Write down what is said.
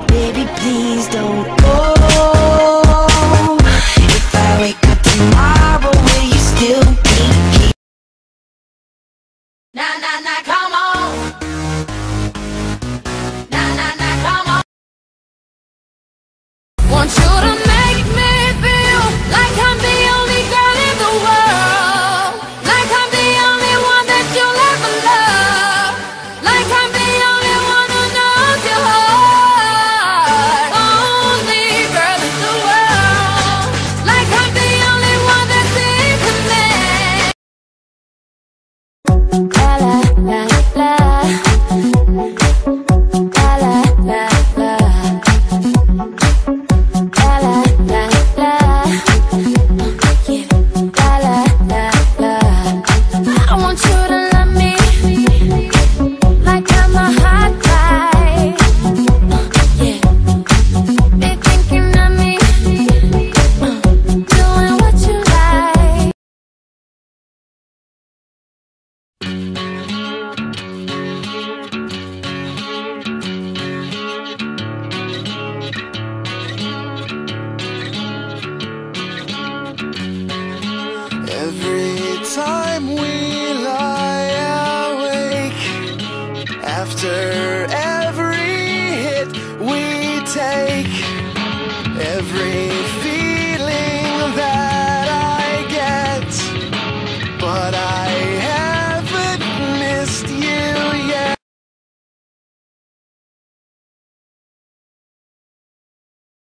Baby, please don't go. If I wake up tomorrow, will you still be here? Nah, nah, nah, come on. Nah, nah, nah, come on. Want you to make me feel like I'm the only girl in the world, like I'm the only one that you'll ever love, like I'm the only one who knows your heart, only girl in the world, like I'm the only one that's in command. La la la la, la la la la. Every time we